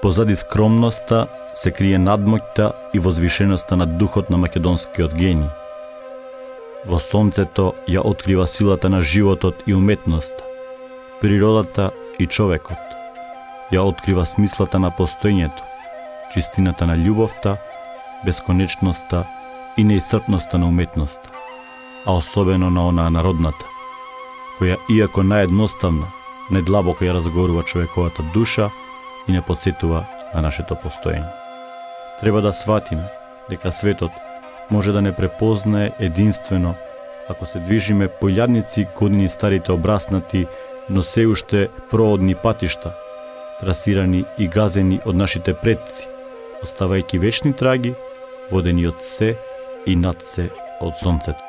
позади скромноста се крие надмоќта и возвишеноста на духот на македонскиот гений. Во сонцето ја открива силата на животот и уметноста, природата и човекот. Ја открива смислата на постоењето, чистината на љубовта, бесконечноста и неисцрпноста на уметноста, а особено на онаа народната, која иако наедноставна, недлабоко ја разговорува човековата душа и не подсетува на нашето постоење. Треба да сватиме дека светот може да не препознае единствено ако се движиме по илјадници години старите обраснати, но се уште проодни патишта, трасирани и газени од нашите предци, оставајќи вечни траги, водени од се и над се од сонцето.